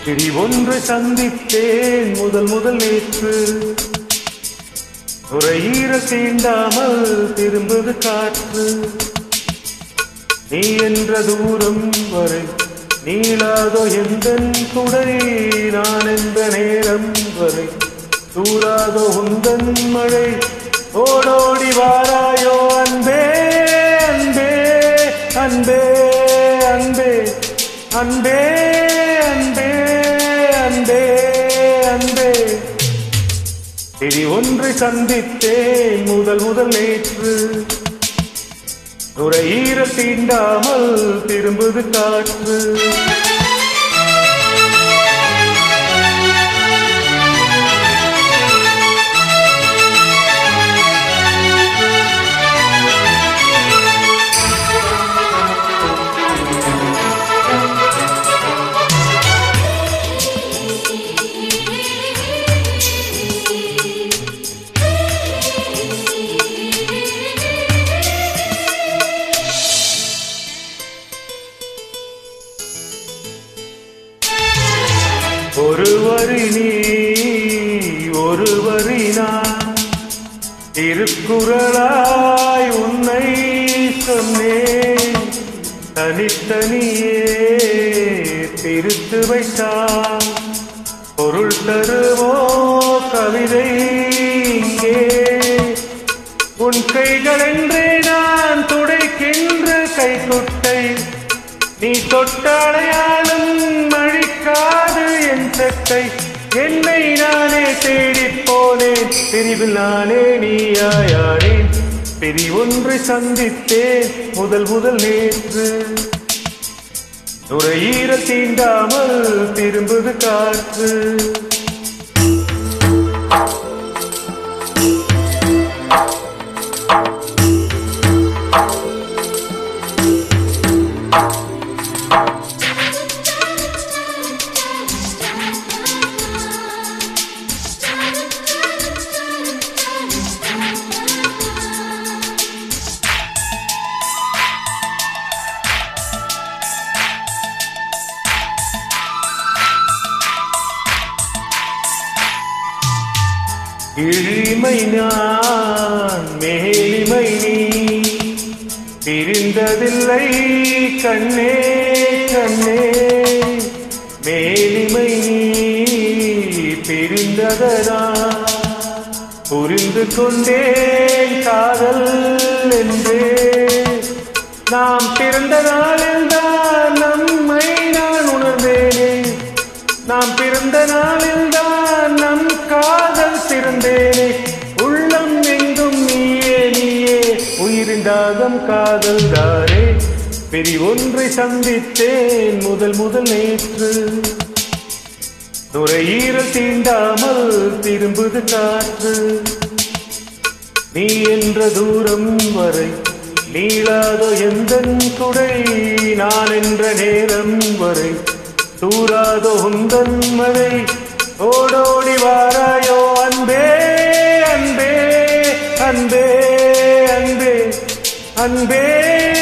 பிடி ஒன்று சந்தித்தேன் முதல் முதல் நேற்று. நுரையீரல் தீண்டாமல் திரும்புது காற்று. நீ என்ற தூரம் வரை நீளாதோ எந்தன் குடை. நான் என்ற நேரம் வரை தூராதோ உந்தன் மழை. ஓடோடி வாராயோ அன்பே அன்பே அன்பே அன்பே அன்பே அன்பே அன்பே அன்பே. பிடி ஒன்றை சந்தித்தேன் முதல் முதல் நேற்று. நுரையீரல் தீண்டாமல் திரும்புது காற்று. ஒரு வரி நீ ஒரு வரி நான் திருக்குறளாய் உன்னை சொன்னேன். தனித்தனியே திருத்து வைத்தான் பொருள் தருவோ கவிதை இங்கே. உன் கைகள் என்றே நான் துடைக்கின்ற கைக்குட்டை. நீ தொட்டாளையாலும் அழிக்காது என் சட்டை. என்னை நானே தேடிப் போனேன், பிரிவில் நானே நீயாயானேன். பிரி ஒன்றை சந்தித்தேன் முதல் முதல் நேற்று. நுரையீரல் தீண்டாமல் திரும்புது காற்று. இழிமை நான் மேலிமை நீ பிரிந்ததில்லை கண்ணே கண்ணே. மேலிமை நீ பிரிந்ததனா புரிந்து கொண்டேன் காதல் என்றே. நாம் பிறந்த நாளில் தான் நம்மை நான் உணர்ந்தேனே. நாம் பிறந்த நாளில் தான் நம் காதல் திறந்தேனே. உள்ளம் எங்கும் நீயே நீயே உயிரின் தாகம் காதல் தானே. பிரி ஒன்றை சந்தித்தேன் முதல் முதல் நேற்று. நுரையீரல் தீண்டாமல் திரும்புது காற்று. நீ என்ற தூரம் வரை நீளாதோ எந்தன் குடை. நான் என்ற நேரம் வரை தூராதோ உந்தன் மழை. ஓடோடி வாராயோ அன்பே அன்பே அன்பே அன்பே அன்பே